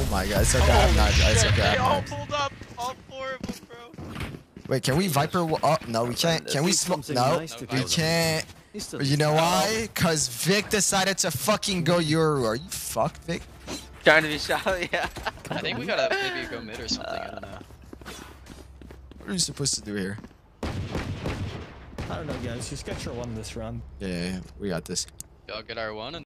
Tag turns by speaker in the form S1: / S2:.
S1: my god, it's okay. I'm not. It's okay.
S2: They
S1: I'm
S2: all
S1: not.
S2: pulled up. All 4 of them, bro.
S1: Wait, can we Viper? Oh, no, we can't. Can we smoke? No, we can't. You know why? Cause Vic decided to fucking go Yoru. Are you fucked, Vic?
S3: Trying to be shallow, yeah.
S4: I think we gotta maybe go mid or something. I don't know.
S1: What are you supposed to do here?
S5: I don't know, guys. Just get your one this round.
S1: Yeah, we got this.
S4: Y'all get our one and